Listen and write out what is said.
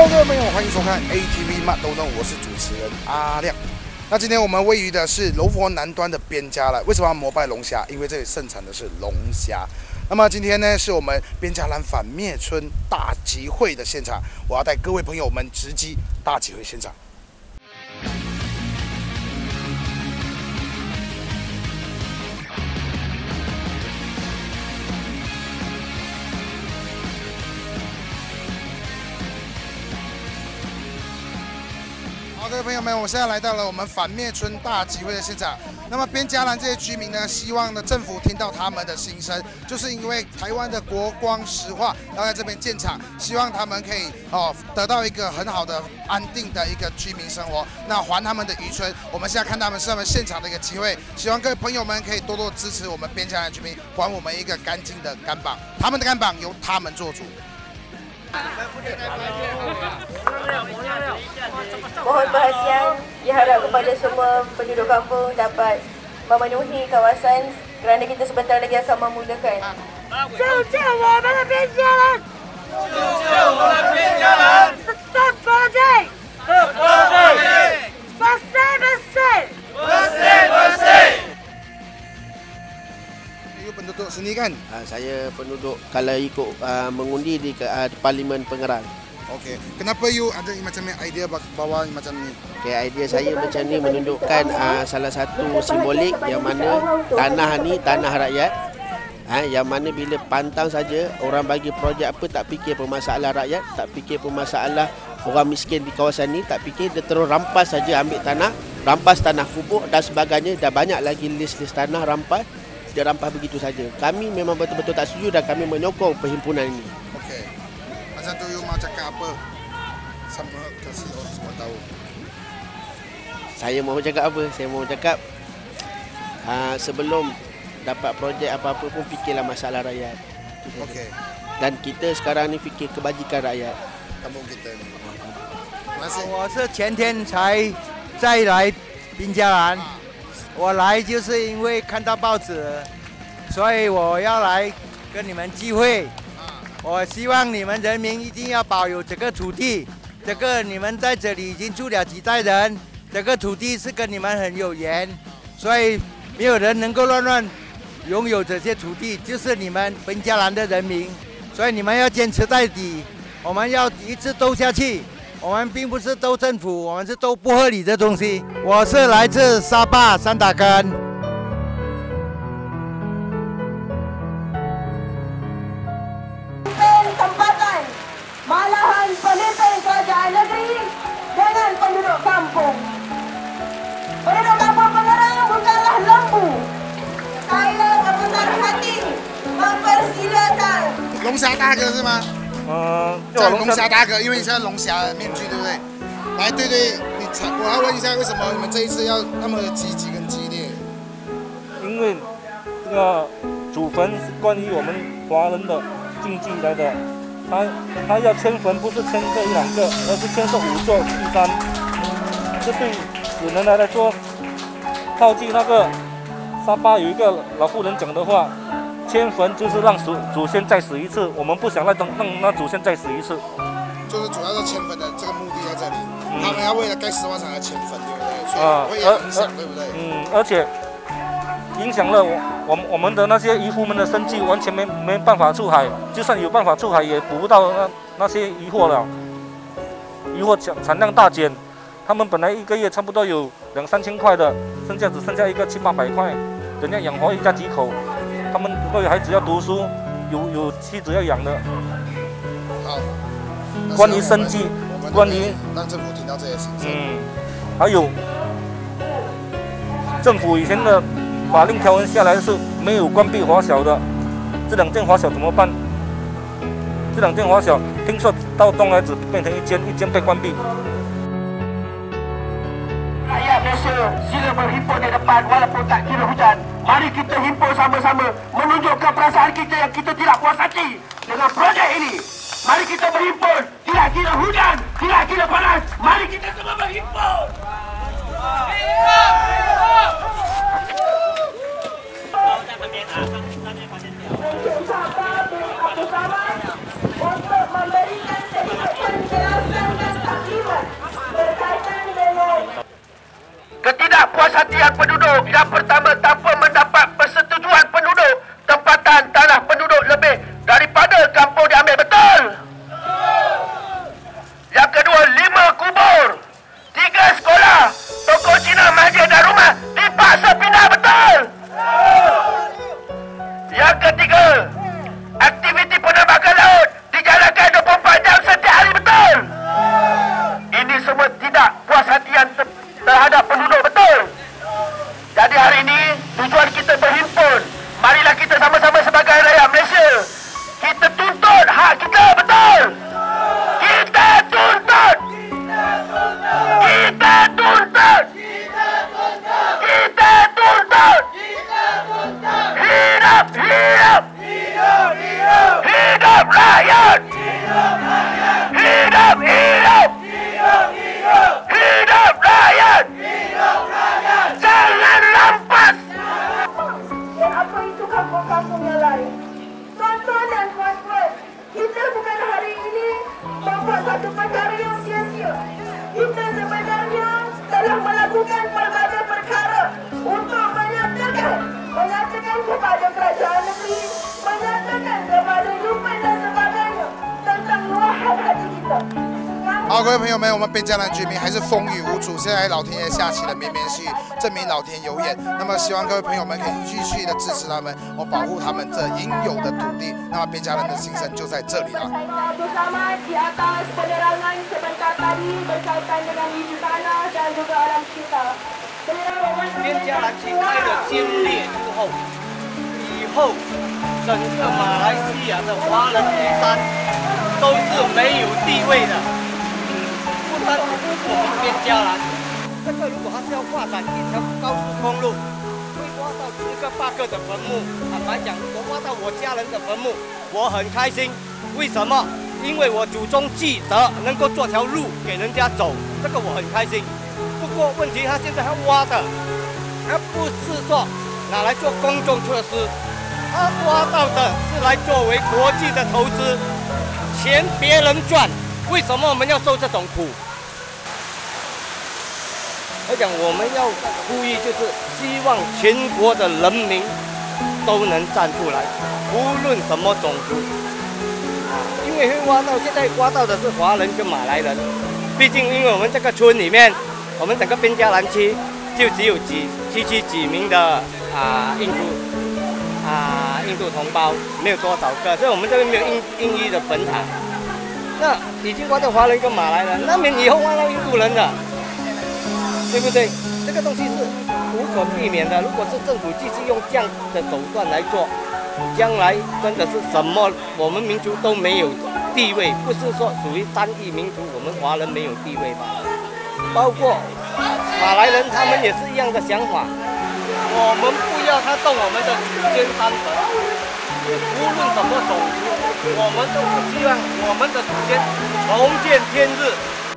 各位朋友，欢迎收看 ATV 慢动动，我是主持人阿亮。那今天我们位于的是柔佛南端的边家兰，为什么要膜拜龙虾？因为这里盛产的是龙虾。那么今天呢，是我们边家兰反灭村大集会的现场，我要带各位朋友们直击大集会现场。各位朋友们，我现在来到了我们反灭村大集会的现场。那么边家兰这些居民呢，希望呢政府听到他们的心声，就是因为台湾的国光石化要在这边建厂，希望他们可以得到一个很好的安定的一个居民生活，那还他们的渔村。我们现在看他们是他们现场的一个机会，希望各位朋友们可以多多支持我们边家兰居民，还我们一个干净的干榜，他们的干榜由他们做主。 Mohon perhatian diharap kepada semua penduduk kampung dapat memenuhi kawasan kerana kita sebentar lagi akan memulakan. 救救我们的边家兰！救救我们的边家兰！Stop project! Stop project! Bersih! You penduduk sini kan? Saya penduduk kalau ikut mengundi di Parlimen Pengerang. Okey. Kenapa you ada macam idea bawa macam ni? Okay, idea saya macam ni menunjukkan salah satu simbolik yang mana tanah ni tanah rakyat. Yang mana bila pantang saja orang bagi projek apa tak fikir permasalah rakyat, tak fikir permasalah orang miskin di kawasan ni, tak fikir dia terus rampas saja, ambil tanah, rampas tanah kubur dan sebagainya. Dah banyak lagi list-list tanah rampas, dia rampas begitu saja. Kami memang betul-betul tak setuju dan kami menyokong perhimpunan ini. Okey. Macam tu you mau cakap apa? Sama kasih orang semua tahu. Saya mahu cakap apa? Saya mahu cakap sebelum dapat projek apa-apa pun fikirlah masalah rakyat. Okey. Dan kita sekarang ni fikir kebajikan rakyat. Kampung kita ni. Terima kasih. 我是前天才再来滨江兰，我来就是因为看到报纸，所以我要来跟你们聚会。我希望你们人民一定要保有这个土地，这个你们在这里已经住了几代人，这个土地是跟你们很有缘，所以没有人能够乱拥有这些土地，就是你们边家兰的人民，所以你们要坚持到底，我们要一直斗下去。我们并不是斗政府，我们是斗不合理的东西。我是来自沙巴三打根。 Tempatan, malahan pemimpin kerajaan negeri dengan penduduk kampung. Penduduk kampung Pengerang bukanlah lembu. Saya berbesar hati mempersilakan. 龙虾大哥是吗？叫龙虾大哥，因为你现在龙虾面具，对不对？来，对，我要问一下，为什么你们这一次要那么积极跟激烈？ 因为这个祖坟是关于我们华人的禁忌来的，他要迁坟不是迁这一两个，而是迁这5座玉山。这对死人来说，套句那个沙巴有一个老妇人讲的话。迁坟就是让祖先再死一次，我们不想让那祖先再死一次。 就是主要是迁坟的这个目的在这里，他们要为了盖石化厂而迁坟，对不对？所以会影响，对不对？ 而且影响了我们的那些渔夫们的生计，完全没办法出海，就算有办法出海，也捕不到那些渔获了。渔获产量大减，他们本来一个月差不多有2、3千块的，剩下只剩下一个700、800块，人家养活一家几口。他们都有孩子要读书，有妻子要养的。 好， 关于生计，关于让政府听到这些心声。 还有政府以前的法令条文下来是没有关闭华小的，这2间华小怎么办？这2间华小听说到东来只变成一间被关闭。 Rakyat Malaysia sila berhimpun di depan walaupun tak kira hujan. Mari kita himpun sama-sama menunjukkan perasaan kita yang kita tidak puas hati dengan projek ini. Mari kita berhimpun, tidak kira hujan, tidak kira panas. Mari kita semua berhimpun. Untuk memberikan sedikit penjelasan persatian penduduk. Yang pertama, tanpa mendapat persetujuan penduduk, tempatan tanah penduduk lebih daripada kampung diambil. Betul? Yang kedua, 5 kubur, 3 sekolah, toko Cina, masjid dan rumah dipaksa pindah. Betul? Yang ketiga, aktiviti penambangan laut dijalankan 24 jam setiap hari. Betul? Ini semua tidak puas hatian terhadap penduduk. Betul? Jadi hari ini tujuan kita berhimpun. Marilah kita sama-sama sebagai rakyat Malaysia, kita tuntut hak kita. Betul? Kita tuntut. Kita tuntut. Kita tuntut. Hidup, hidup. Hidup rakyat. Hidup, hidup. Hidup rakyat. Jangan rampas. Dan apa itu kampung-kampung yang lain? Tuan-tuan dan puan-puan, kita bukan hari ini membuat satu perkara yang sia-sia. Kita sebenarnya telah melakukan pelbagai perkara untuk menyatakan kepada kerajaan negeri, menyatakan kepada Lupan dan sebagainya tentang luahan hati kita. 好，各位朋友们，我们边疆南居民还是风雨无阻，现在老天爷下起了绵绵细雨，证明老天有眼。那么希望各位朋友们可以继续的支持他们，保护他们这应有的土地。那么边疆人的心声就在这里了。 Bersama di atas penerangan sebentar tadi berkaitan dengan isu tanah dan juga alam kita. 边疆南区开了先烈之后，以后整个马来西亚的华人名单都是没有地位的，不单只是我们边疆南。这个如果它是要发展一条高速公路，会挖到10个8个的坟墓。坦白讲，如果挖到我家人的坟墓，我很开心。为什么？因为我祖宗记得能够做条路给人家走，这个我很开心。不过问题，他现在还挖的，而不是说拿来做公众设施，他挖到的是来作为国际的投资，钱别人赚，为什么我们要受这种苦？我讲我们要呼吁，就是希望全国的人民都能站出来，无论什么种族，因为会挖到，现在挖到的是华人跟马来人，毕竟因为我们这个村里面。 我们整个边疆南区就只有几名的印度同胞，没有多少个，所以我们这边没有印裔的坟场。那已经挖到华人跟马来人，那边以后挖到印度人的，对不对？这个东西是无可避免的。如果是政府继续用这样的手段来做，将来真的是什么我们民族都没有地位，不是说属于单一民族，我们华人没有地位吧？ 包括马来人，他们也是一样的想法。我们不要他动我们的祖先山坟，无论什么种族，我们都不希望我们的祖先重见天日。